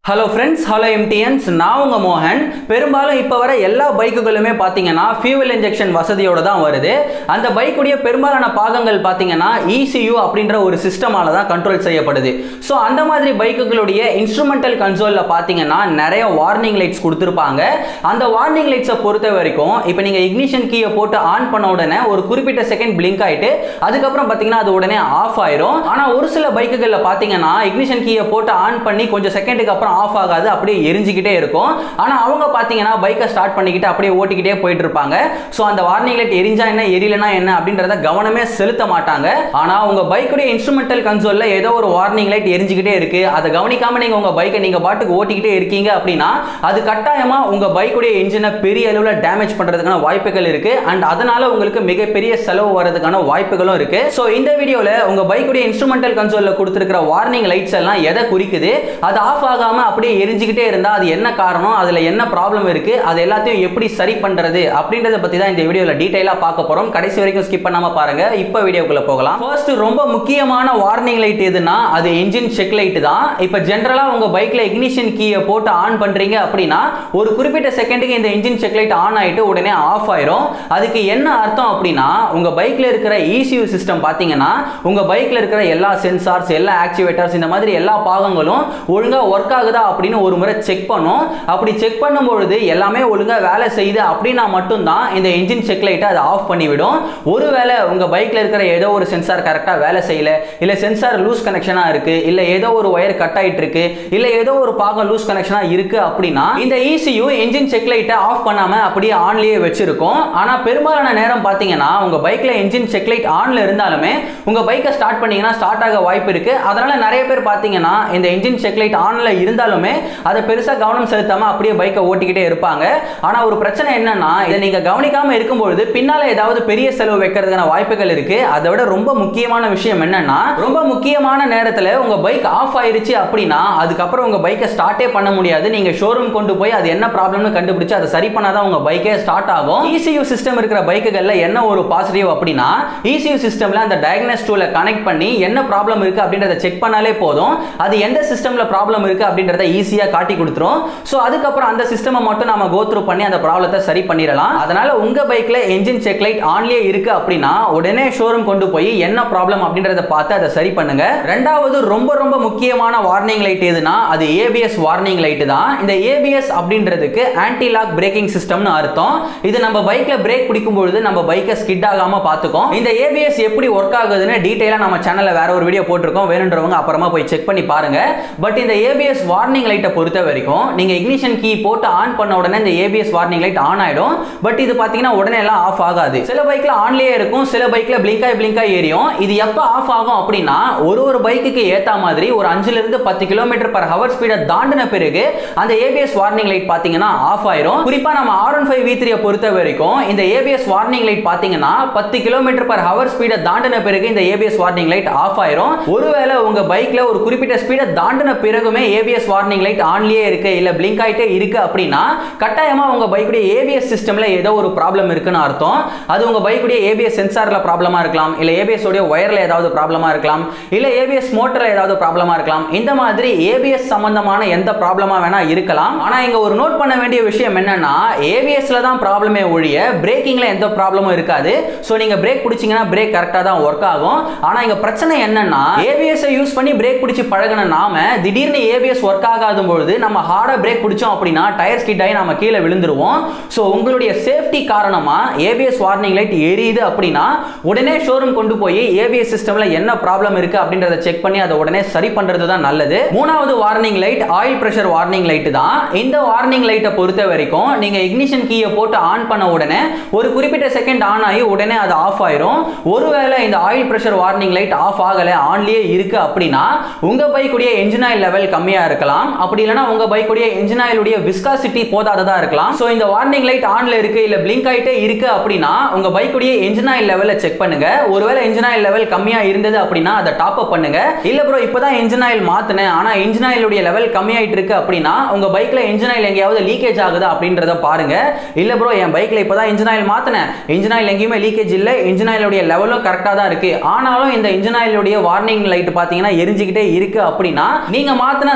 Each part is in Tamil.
Hello friends, hello MTNs, நான் உங்க மோகன். பெரும்பாலும் இப்ப வர எல்லா பைக்குகளுமே பாத்தீங்கன்னா fuel injection வசதியோட தான் வருது. அந்த பைக்குடைய பெரும்பாலான பாகங்கள் பாத்தீங்கன்னா ECU அப்படிங்கற ஒரு சிஸ்டமால தான் கண்ட்ரோல் செய்யப்படுது. சோ அந்த மாதிரி பைக்குகளுடைய இன்ஸ்ட்ருமெண்டல் கன்சோல்ல பாத்தீங்கன்னா நிறைய வார்னிங் லைட்ஸ் கொடுத்திருப்பாங்க. அந்த வார்னிங் லைட்ஸை பொறுத்த வரைக்கும் இப்போ நீங்க இக்னிஷன் கீயை போட்டு ஆன் பண்ண உடனே ஒரு குறிப்பிட்ட செகண்ட் blink ஆயிட்டு அதுக்கு அப்புறம் பாத்தீங்கன்னா அது உடனே ஆஃப் ஆயிரும். ஆனா ஒரு சில பைக்குகள்ல பாத்தீங்கன்னா இக்னிஷன் கீயை போட்டு ஆன் பண்ணி கொஞ்சம் செகண்டுக்கு அப்புறம் ஆஃப் ஆகாது, அப்படியே எரிஞ்சிக்கிட்டே இருக்கும். ஆனா அவங்க பாத்தீங்கன்னா பைக்கை ஸ்டார்ட் பண்ணிக்கிட்டு அப்படியே ஓட்டிக்கிட்டே போயிட்டு இருப்பாங்க. சோ அந்த வார்னிங் லைட் எரிஞ்சா என்ன எரியலனா என்ன அப்படின்றத கவனமே செலுத்த மாட்டாங்க. ஆனா உங்க பைக்குடைய இன்ஸ்ட்ருமெண்டல் கன்சோல்ல ஏதோ ஒரு வார்னிங் லைட் எரிஞ்சிக்கிட்டே இருக்கு, அதை கவனிக்காம நீங்க உங்க பைக்கை நீங்க பாட்டுக்கு ஓட்டிக்கிட்டே இருக்கீங்க அப்படின்னா அது கட்டாயமா உங்க பைக்குடைய இன்ஜினை பெரிய அளவுல டேமேஜ் பண்றதுக்கான வாய்ப்புகள் இருக்கு. அண்ட் அதனால உங்களுக்கு மிகப்பெரிய செலவு வரதுக்கான வாய்ப்புகளும் இருக்கு. சோ இந்த வீடியோல உங்க பைக்குடைய இன்ஸ்ட்ருமெண்டல் கன்சோல்ல கொடுத்திருக்கிற வார்னிங் லைட்ஸ் எல்லாம் எதை குறிக்குது, அது ஆஃப் ஆகாம அப்படியே எரிஞ்சிக்கிட்டே இருந்தா அது என்ன காரணம், அதுல என்ன ப்ராப்ளம் இருக்கு, அது எல்லாத்தையும் எப்படி சரி பண்றது அப்படின்றத பத்தி தான் இந்த வீடியோல டீடைலா பார்க்க போறோம். கடைசி வரைக்கும் ஸ்கிப் பண்ணாம பாருங்க. இப்போ வீடியோக்குள்ள போகலாம். ஃபர்ஸ்ட் ரொம்ப முக்கியமான வார்னிங் லைட் எதுனா அது என்ஜின் செக் லைட் தான். இப்போ ஜெனரலா உங்க பைக்ல இக்னிஷன் கீயை போட்டு ஆன் பண்றீங்க அப்படின்னா ஒரு குறிப்பிட்ட செகண்டுக்கு இந்த என்ஜின் செக் லைட் ஆன் ஆயிட்டு உடனே ஆஃப் ஆயிரும். அதுக்கு என்ன அர்த்தம் அப்படின்னா உங்க பைக்ல இருக்கிற ECU சிஸ்டம் பாத்தீங்கன்னா உங்க பைக்ல இருக்கிற எல்லா சென்சார்ஸ், எல்லா ஆக்சுவேட்டர்ஸ், இந்த மாதிரி எல்லா பாகங்களும் ஒழுங்கா ஒர்க் ஆகுதா அப்படின்னு ஒரு முறை செக் பண்ணும். அப்படி செக் பண்ணும்பொழுது எல்லாமே ஒழுங்கா வேலை செய்யுது அப்படின்னா மட்டும்தான் இந்த என்ஜின் செக் லைட்டை அதை ஆஃப் பண்ணிவிடும். ஒருவேளை உங்க பைக்ல இருக்கிற ஏதோ ஒரு சென்சார் கரெக்டா வேலை செய்யல, இல்ல சென்சார் லூஸ் கனெக்ஷனா இருக்கு, இல்ல ஏதோ ஒரு ஒயர் கட் ஆயிட்டு இருக்கு, இல்ல ஏதோ ஒரு பாகம் லூஸ் கனெக்ஷனா இருக்கு அப்படின்னா இந்த ECU என்ஜின் செக் லைட்டை ஆஃப் பண்ணாம அப்படியே ஆன்லயே வச்சிருக்கும். ஆனா பெரும்பாலான நேரம் பாத்தீங்கன்னா உங்க பைக்ல என்ஜின் செக் லைட் ஆன்ல இருந்தாலுமே உங்க பைக்கை ஸ்டார்ட் பண்ணீங்கன்னா ஸ்டார்ட் ஆக வாய்ப்பு இருக்கு. அதனால நிறைய பேர் பாத்தீங்கன்னா இந்த என்ஜின் செக் லைட் ஆன்ல இருந்தாலுமே அதை பெருசா கவனம் செலுத்தாம அப்படியே பைக்கை ஓட்டிக்கிட்டே இருப்பாங்க. ஆனா ஒரு பிரச்சனை என்னன்னா இதை நீங்க கவனிக்காம இருக்கும்போது பின்னால ஏதாவது பெரிய செலவு வைக்கிறதுக்கான வாய்ப்புகள் இருக்கு. அதை விட ரொம்ப முக்கியமான விஷயம் என்னன்னா ரொம்ப முக்கியமான நேரத்துல உங்க பைக் ஆஃப் ஆயிருச்சு அப்படின்னா அதுக்கப்புறம் உங்க பைக்கை ஸ்டார்ட்டே பண்ண முடியாது. நீங்க ஷோரூம் கொண்டு போய் அது என்ன ப்ராப்ளம்னு கண்டுபிடிச்சு அதை சரி பண்ணாதான் உங்க பைக்கே ஸ்டார்ட் ஆகும். ECU சிஸ்டம் இருக்கிற பைக்குகள்ல என்ன ஒரு பாசிட்டிவ் அப்படின்னா ECU சிஸ்டம்ல அந்த டயக்னோஸ் டூலை கனெக்ட் பண்ணி என்ன ப்ராப்ளம் இருக்கு அப்படின்றத செக் பண்ணாலே போதும். அது எந்த சிஸ்டம்ல ப்ராப்ளம் இருக்கு அப்படின்றத ஈஸியா காட்டி கொடுத்துரும். சோ அதுக்கப்புறம் அந்த சிஸ்டமை மட்டும் நாம கோ த்ரூ பண்ணி அந்த ப்ராப்ளத்தை சரி பண்ணிடலாம். அதனால உங்க பைக்ல என்ஜின் செக் லைட் ஆன்லயே இருக்கு அப்படின்னா உடனே ஷோரூம் கொண்டு போய் என்ன ப்ராப்ளம் அப்படின்றத பார்த்து அதை சரி பண்ணுங்க. ரெண்டாவது ரொம்ப ரொம்ப முக்கியமான வார்னிங் லைட் எதுனா அது ABS வார்னிங் லைட் தான். இந்த ABS அப்படின்றதுக்கு ஆன்டி லாக் பிரேக்கிங் சிஸ்டம்னு அர்த்தம். இது நம்ம பைக்ல பிரேக் பிடிக்கும் பொழுது நம்ம பைக்கை ஸ்கிட் ஆகாம பாத்துக்கும். இந்த ABS எப்படி ஒர்க் ஆகுதுன்னு டீடைலா நம்ம சேனல்ல வேற ஒரு வீடியோ போட்டிருக்கோம், வேணும்ன்றவங்க அப்புறமா போய் செக் பண்ணி பாருங்க. பட் இந்த ABS வார்னிங் லைட்டை பொறுத்த வரைக்கும் நீங்க இக்னிஷன் கீ போட்டு ஆன் பண்ண உடனே இந்த ABS வார்னிங் லைட் ஆன் ஆயிடும். பட் இது பாத்தீங்கன்னா உடனே எல்லாம் ஆஃப் ஆகாது. சில பைக்ல ஆன்லயே இருக்கும், சில பைக்ல பிளிங்க் ஆகி எரியும். இது எப்ப ஆஃப் ஆகும் அப்படின்னா ஒரு பைக்குக்கு ஏத்த மாதிரி ஒரு 5 ல இருந்து 10 km/h ஸ்பீடை தாண்டின பிறகு அந்த ABS வார்னிங் லைட் பாத்தீங்கன்னா ஆஃப் ஆயிரும். குறிப்பா நம்ம R15 V3 பொறுத்த வரைக்கும் இந்த ABS வார்னிங் லைட் பாத்தீங்கன்னா 10 km/h ஸ்பீடை தாண்டின பிறகு இந்த ABS வார்னிங் லைட் ஆஃப் ஆயிரும். ஒருவேளை உங்க பைக்ல ஒரு குறிப்பிட்ட ஸ்பீடை தாண்டின பிறகுமே ABS வார்னிங் லைட் ஆன்லயே இருக்கு, இல்ல பிளிங்க் ஆயிட்டே இருக்கு அப்படின்னா கட்டாயமா உங்க பைக்குடைய ABS சிஸ்டம்ல ஏதோ ஒரு ப்ராப்ளம் இருக்குன்னு அர்த்தம். அது உங்க பைக்குடைய ABS சென்சார்ல ப்ராப்ளமா இருக்கலாம், இல்ல ABS உடைய ஒயர்ல ஏதாவது ப்ராப்ளமா இருக்கலாம், இல்ல ABS மோட்டர்ல ஏதாவது ப்ராப்ளமா இருக்கலாம். இந்த மாதிரி ABS சம்பந்தமான எந்த ப்ராப்ளமா வேணா இருக்கலாம். ஆனா இங்க ஒரு நோட் பண்ண வேண்டிய விஷயம் என்னன்னா ABSல தான் ப்ராப்ளமே ஒழிய பிரேக்கிங்ல எந்த ப்ராப்ளமும் இருக்காது. சோ நீங்க பிரேக் பிடிச்சீங்கன்னா பிரேக் கரெக்ட்டா தான் ஒர்க் ஆகும். ஆனா இங்க பிரச்சனை என்னன்னா ABS யூஸ் பண்ணி பிரேக் பிடிச்சி பழகுன நாம திடீர்னு ABS ஒர்க் ஆகாத பொழுது நம்ம ஹார்டா பிரேக் பிடிச்சோம் அப்படின்னா டயர் ஸ்கிட் ஆகி நம்ம கீழே விழுந்துருவோம். சோ உங்களுடைய சேஃப்டி காரணமா ABS வார்னிங் லைட் எரியுது அப்படின்னா உடனே ஷோரூம் கொண்டு போய் ABS சிஸ்டம்ல என்ன ப்ராப்ளம் இருக்கு அப்படின்றத செக் பண்ணி அதை உடனே சரி பண்றது தான் நல்லது. மூணாவது warning light oil pressure warning light தான். இந்த வார்னிங் லைட்டை பொறுத்த வரைக்கும் நீங்க இக்னிஷன் கீயை போட்டு ஆன் பண்ண உடனே ஒரு குறிப்பிட்ட செகண்ட் ஆன் ஆகி உடனே அது ஆஃப் ஆயிரும். ஒருவேளை இந்த oil pressure warning light off ஆகல, ஆன்லயே இருக்கு அப்படின்னா உங்க பைக்குடைய என்ஜின் ஆயில் லெவல் கம்மியா இருக்கலாம், அப்படி இல்லனா உங்க பைக்குடைய என்ஜின் ஆயிலுடைய விஸ்காசிட்டி போதாததா இருக்கலாம். சோ இந்த வார்னிங் லைட் ஆன்ல இருக்கு, இல்ல பிளிங்க் ஆயிட்டே இருக்கு அப்படின்னா உங்க பைக்குடைய என்ஜின் ஆயில் லெவலை செக் பண்ணுங்க. ஒருவேளை என்ஜின் ஆயில் லெவல் கம்மியா இருந்தது அப்படின்னா அதை டாப் அப் பண்ணுங்க. இல்ல ப்ரோ இப்பதான் என்ஜின் ஆயில் மாத்துனேன் ஆனா என்ஜின் ஆயிலுடைய லெவல் கம்மியாயிட்டு இருக்கு அப்படின்னா உங்க பைக்ல என்ஜின் ஆயில் எங்கேயாவது லீக்கேஜ் ஆகுதா அப்படின்றத பாருங்க. இல்ல ப்ரோ என் பைக்ல இப்பதான் என்ஜின் ஆயில் மாத்துனேன், என்ஜின் ஆயில் எங்கேயுமே லீக்கேஜ் இல்ல, என்ஜின் ஆயிலுடைய லெவலும் கரெக்டா தான் இருக்கு, ஆனாலும் இந்த என்ஜின் ஆயிலுடைய வார்னிங் லைட் பாத்தீங்கன்னா எரிஞ்சிக்கிட்டே இருக்கு அப்படின்னா நீங்க மாத்தின அந்த என்ஜின்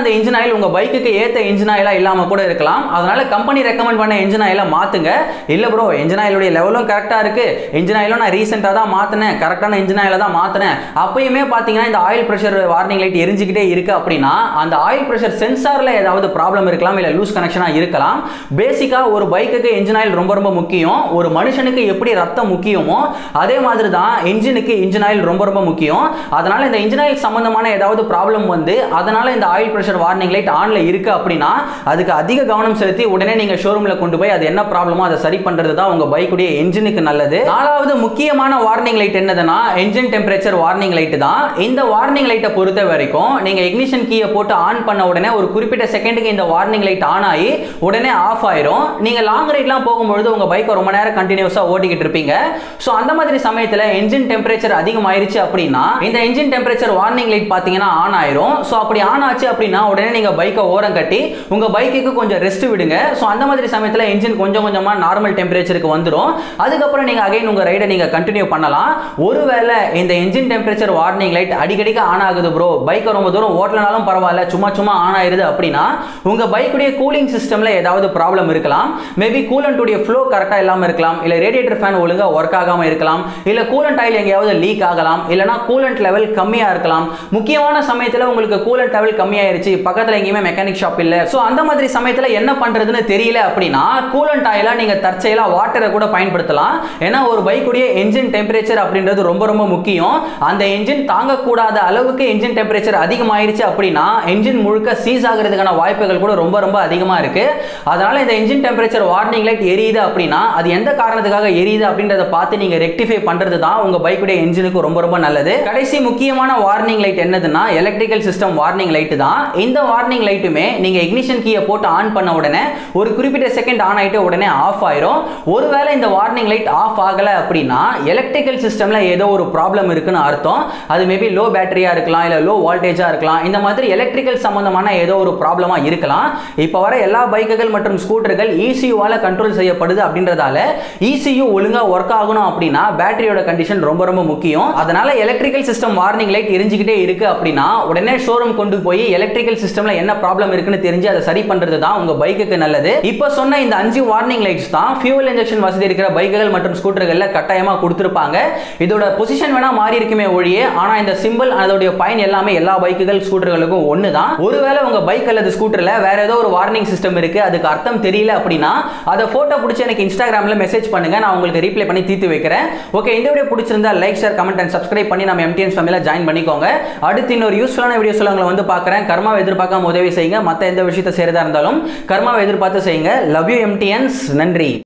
ஆயில் உங்க பைக்குக்கு ஏத்த இன்ஜின் ஆயிலா இல்லாம கூட இருக்கலாம். அதனால கம்பெனி ரெக்கமெண்ட் பண்ண இன்ஜின் ஆயில மாத்துங்க. இல்ல ப்ரோ இன்ஜின் ஆயிலுடைய லெவலும் கரெக்டா இருக்கு, இன்ஜின் ஆயிலும் நான் ரீசெண்டா தான் மாத்தினேன், கரெக்டான இன்ஜின் ஆயில தான் மாத்தினேன், அப்பயுமே பாத்தீங்கன்னா இந்த ஆயில் பிரஷர் வார்னிங் லைட் எரிஞ்சுக்கிட்டே இருக்கு அப்படின்னா அந்த ஆயில் பிரஷர் சென்சார்ல ஏதாவது ப்ராப்ளம் இருக்கலாம், இல்ல லூஸ் கனெக்ஷனா இருக்கலாம். பேசிக்கா ஒரு பைக்குக்கு இன்ஜின் ஆயில் ரொம்ப ரொம்ப முக்கியம். ஒரு மனுஷனுக்கு எப்படி ரத்தம் முக்கியமோ அதே மாதிரி தான் இன்ஜினுக்கு இன்ஜின் ஆயில் ரொம்ப ரொம்ப முக்கியம். அதனால இந்த இன்ஜின் ஆயில் சம்பந்தமான ஏதாவது ப்ராப்ளம் வந்து அதனால இந்த ஆயில் பிரஷர் வார்னிங் லைட் ஆன்ல இருக்கு அப்படின்னா அதுக்கு அதிக கவனம் செலுத்தி உடனே நீங்க ஷோரூம்ல கொண்டு போய் அது என்ன ப்ராப்ளமோ அதை சரி பண்றது தான் உங்க பைக்குடைய என்ஜினுக்கு நல்லது. நாலாவது முக்கியமான வார்னிங் லைட் என்னதுன்னா என்ஜின் டெம்பரேச்சர் வார்னிங் லைட் தான். இந்த வார்னிங் லைட்டை பொறுத்த வரைக்கும் நீங்க இக்னிஷன் கீயை போட்டு ஆன் பண்ண உடனே ஒரு குறிப்பிட்ட செகண்டுக்கு இந்த வார்னிங் லைட் ஆன் ஆகி உடனே ஆஃப் ஆயிரும். நீங்க லாங் ரைட்லாம் போகும்போது உங்க பைக்கை ரொம்ப நேரம் கண்டினியூஸா ஓட்டிக்கிட்டு இருப்பீங்க. சோ அந்த மாதிரி சமயத்துல என்ஜின் டெம்பரேச்சர் அதிகமாயிருச்சு அப்படின்னா இந்த என்ஜின் டெம்பரேச்சர் வார்னிங் லைட் பாத்தீங்கன்னா ஆன் ஆயிரும். சோ அப்படி ஆன் ஆச்சு அப்படின்னா உடனே நீங்க பைக்கை ஓரம் கட்டி உங்க பைக்குக்கு கொஞ்சம் ரெஸ்ட் விடுங்க. சோ அந்த மாதிரி சமயத்துல என்ஜின் கொஞ்சம் கொஞ்சமா நார்மல் டெம்பரேச்சருக்கு வந்துரும். அதுக்கப்புறம் நீங்க அகைன் உங்க ரைடை நீங்க கண்டினியூ பண்ணலாம். ஒருவேளை இந்த என்ஜின் டெம்பரேச்சர் வார்னிங் லைட் அடிக்கடிக்கு ஆன் ஆகுது ப்ரோ, பைக்கை ரொம்ப தூரம் ஓட்டலனாலும் பரவாயில்ல சும்மா சும்மா ஆன் ஆயிருது அப்படின்னா உங்க பைக்குடைய கூலிங் சிஸ்டம்ல ஏதாவது ப்ராப்ளம் இருக்கலாம். மேபி கூலண்ட் உடைய ஃப்ளோ கரெக்டா இல்லாம இருக்கலாம், இல்ல ரேடியேட்டர் ஃபேன் ஒழுங்கா ஒர்க் ஆகாம இருக்கலாம், இல்ல கூலண்ட் ஆயில் எங்கேயாவது லீக் ஆகலாம், இல்லனா கூலண்ட் லெவல் கம்மியா இருக்கலாம். முக்கியமான சமயத்துல உங்களுக்கு கூலண்ட் லெவல் கம்மியாயிருச்சு, பக்கத்துல எங்கேயுமே மெக்கானிக் ஷாப் இல்ல, சோ அந்த மாதிரி சமயத்துல என்ன பண்றதுன்னு தெரியல அப்படின்னா கூலண்ட் ஆயிலா நீங்க தற்செயலா வாட்டரை கூட பயன்படுத்தலாம். ஏன்னா ஒரு பைக்குடைய என்ஜின் டெம்பரேச்சர் அப்படின்றது ரொம்ப ரொம்ப முக்கியம். அந்த என்ஜின் தாங்கக்கூடாத அளவுக்கு என்ஜின் டெம்பரேச்சர் அதிகமாயிருச்சு அப்படின்னா என்ஜின் முழுக்க சீஸ் ஆகிறதுக்கான வாய்ப்புகள் கூட ரொம்ப ரொம்ப அதிகமா இருக்கு. அதனால இந்த என்ஜின் டெம்பரேச்சர் வார்னிங் லைட் எரியுது அப்படின்னா அது எந்த காரணத்துக்காக எரியுது அப்படின்றத பார்த்து நீங்க ரெக்டிஃபை பண்றது தான் உங்க பைக்குடைய என்ஜினுக்கு ரொம்ப ரொம்ப நல்லது. கடைசி முக்கியமான வார்னிங் லைட் என்னதுன்னா எலக்ட்ரிக்கல் சிஸ்டம் வார்னிங் லைட் தான். இந்த வார்னிங் லைட்டுமே நீங்க இக்னிஷன் கீயை போட்டு ஆன் பண்ண உடனே ஒரு குறிப்பிட்ட செகண்ட் ஆன் ஆயிட்டு உடனே ஆஃப் ஆயிரும். ஒருவேளை இந்த வார்னிங் லைட் ஆஃப் ஆகல அப்படின்னா எலக்ட்ரிக்கல் சிஸ்டம்ல ஏதோ ஒரு ப்ராப்ளம் இருக்குன்னு அர்த்தம். அது மேபி லோ பேட்டரியா இருக்கலாம், இல்ல லோ வோல்டேஜா இருக்கலாம். இந்த மாதிரி எலக்ட்ரிக்கல் சம்பந்தமான ஏதோ ஒரு ப்ராப்ளமா இருக்கலாம். இப்போ வர எல்லா பைக்குகள் மற்றும் ஸ்கூட்டர்கள் ECU-வால கண்ட்ரோல் செய்யப்படுது அப்படின்றதால ECU ஒழுங்கா ஒர்க் ஆகணும் அப்படின்னா பேட்டரியோட கண்டிஷன் ரொம்ப ரொம்ப முக்கியம். அதனால எலக்ட்ரிக்கல் சிஸ்டம் வார்னிங் லைட் எரிஞ்சுக்கிட்டே இருக்கு அப்படின்னா உடனே ஷோரூம் கொண்டு போய் எலக்ட்ரிக்கல் சிஸ்டம்ல என்ன ப்ராப்ளம் இருக்குன்னு தெரிஞ்சு அதை சரி பண்றது தான் உங்க பைக்குக்கு நல்லது. இப்போ சொன்ன இந்த 5 வார்னிங் லைட்ஸ் தான் ஃபியூவல் இன்ஜெக்ஷன் வசதி இருக்கிற பைக்குகள் மற்றும் ஸ்கூட்டர்கள்ல கட்டாயமா கொடுத்திருப்பாங்க. இதோட பொசிஷன் வேணா மாறி இருக்குமே ஒழிய ஆனா இந்த சிம்பிள் அதோட பயன் எல்லாமே எல்லா பைக்குகள் ஸ்கூட்டர்களுக்கும் ஒண்ணுதான். ஒருவேளை உங்க பைக் அல்லது ஸ்கூட்டர்ல வேற ஏதோ ஒரு வார்னிங் சிஸ்டம் இருக்கு, அதுக்கு அர்த்தம் தெரியல அப்படின்னா அதை போட்டோ பிடிச்சி எனக்கு இன்ஸ்டாகிராம்ல மெசேஜ் பண்ணுங்க, நான் உங்களுக்கு ரீப்ளை பண்ணி தீர்த்து வைக்கிறேன். ஓகே, இந்த வீடியோ பிடிச்சிருந்தா like, share, comment and subscribe பண்ணி நம்ம MTN's ஃபேமிலில ஜாயின் பண்ணிக்கோங்க. அடுத்து இன்னொரு யூஸ்ஃபுல்லான வீடியோஸ்ல உங்களை வந்து பார்க்கறேன். கர்மாவை எதிர்பார்க்காம உதவி செய்யுங்க. மத்த எந்த விஷயத்தை செய்யறதா இருந்தாலும் கர்மாவை எதிர்பார்த்து செய்யுங்க. Love you MTN's. நன்றி.